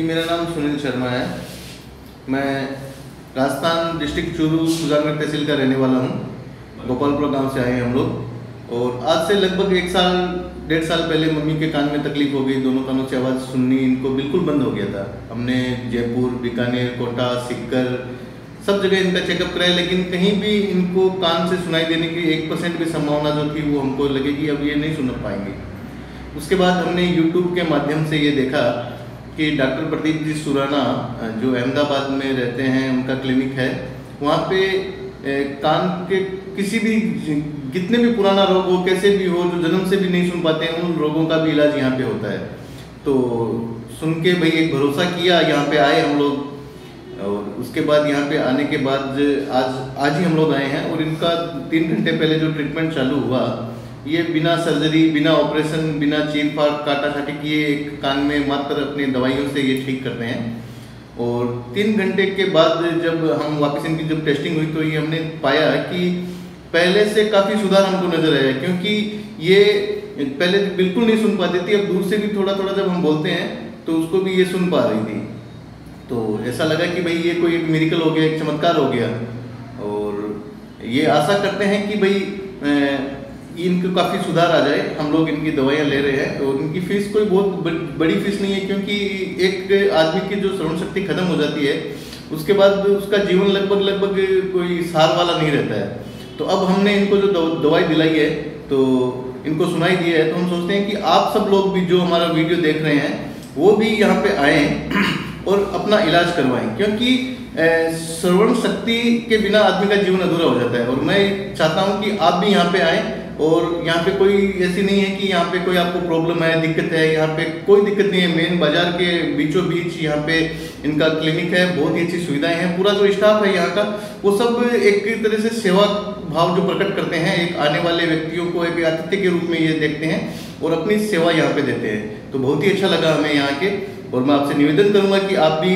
जी, मेरा नाम सुनील शर्मा है। मैं राजस्थान डिस्ट्रिक्ट चूरू सुजानगढ़ तहसील का रहने वाला हूँ। गोपालपुरा गांव से आए हैं हम लोग। और आज से लगभग 1 साल पहले मम्मी के कान में तकलीफ हो गई। दोनों कानों से आवाज़ सुननी इनको बिल्कुल बंद हो गया था। हमने जयपुर, बीकानेर, कोटा, सीकर सब जगह इनका चेकअप कराया, लेकिन कहीं भी इनको कान से सुनाई देने की 1% भी संभावना जो थी वो हमको लगे कि अब ये नहीं सुन पाएंगे। उसके बाद हमने यूट्यूब के माध्यम से ये देखा कि डॉक्टर प्रदीप जी सुराना जो अहमदाबाद में रहते हैं, उनका क्लिनिक है। वहाँ पे कान के किसी भी कितने भी पुराना रोग हो, कैसे भी हो, जो जन्म से भी नहीं सुन पाते हैं, उन रोगों का भी इलाज यहाँ पे होता है। तो सुन के भाई एक भरोसा किया, यहाँ पे आए हम लोग। और उसके बाद यहाँ पे आने के बाद आज ही हम लोग आए हैं। और इनका 3 घंटे पहले जो ट्रीटमेंट चालू हुआ, ये बिना सर्जरी, बिना ऑपरेशन, बिना चीर फाड़ काटा छाटी किए एक कान में मात्र अपनी दवाइयों से ये ठीक करते हैं। और 3 घंटे के बाद जब हम वापस इनकी जब टेस्टिंग हुई तो ये हमने पाया कि पहले से काफ़ी सुधार हमको नजर आया। क्योंकि ये पहले बिल्कुल नहीं सुन पाती थी, अब दूर से भी थोड़ा थोड़ा जब हम बोलते हैं तो उसको भी ये सुन पा रही थी। तो ऐसा लगा कि भाई ये कोई एक मिरेकल हो गया, एक चमत्कार हो गया। और ये आशा करते हैं कि भाई इनको काफ़ी सुधार आ जाए। हम लोग इनकी दवाइयाँ ले रहे हैं। और इनकी फीस कोई बहुत बड़ी फीस नहीं है, क्योंकि एक आदमी की जो श्रवण शक्ति खत्म हो जाती है उसके बाद उसका जीवन लगभग कोई सार वाला नहीं रहता है। तो अब हमने इनको जो दवाई दिलाई है तो इनको सुनाई दी है। तो हम सोचते हैं कि आप सब लोग भी जो हमारा वीडियो देख रहे हैं वो भी यहाँ पे आएँ और अपना इलाज करवाएं। क्योंकि श्रवण शक्ति के बिना आदमी का जीवन अधूरा हो जाता है। और मैं चाहता हूँ कि आप भी यहाँ पे आएँ। और यहाँ पे कोई ऐसी नहीं है कि यहाँ पे कोई आपको प्रॉब्लम है, दिक्कत है। यहाँ पे कोई दिक्कत नहीं है। मेन बाजार के बीचों बीच यहाँ पे इनका क्लिनिक है। बहुत ही अच्छी सुविधाएं हैं। पूरा जो स्टाफ है यहाँ का वो सब एक तरह से सेवा भाव जो प्रकट करते हैं, एक आने वाले व्यक्तियों को एक आतिथ्य के रूप में ये देखते हैं और अपनी सेवा यहाँ पे देते हैं। तो बहुत ही अच्छा लगा हमें यहाँ के। और मैं आपसे निवेदन करूंगा कि आप भी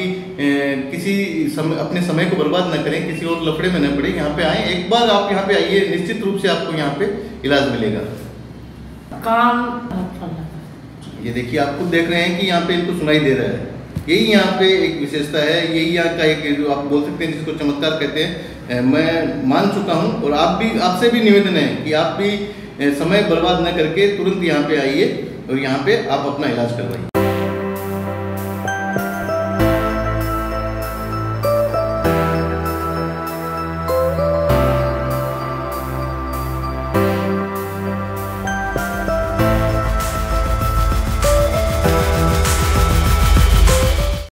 अपने समय को बर्बाद न करें, किसी और लफड़े में न पड़े, यहाँ पे आएँ। एक बार आप यहाँ पे आइए, निश्चित रूप से आपको यहाँ पे इलाज मिलेगा। ये देखिए, आप खुद देख रहे हैं कि यहाँ पे इनको सुनाई दे रहा है। यही यहाँ पे एक विशेषता है, यही यहाँ का एक जो आप बोल सकते हैं जिसको चमत्कार कहते हैं, मैं मान चुका हूँ। और आपसे भी निवेदन है कि आप भी समय बर्बाद न करके तुरंत यहाँ पे आइए और यहाँ पे आप अपना इलाज करवाइए।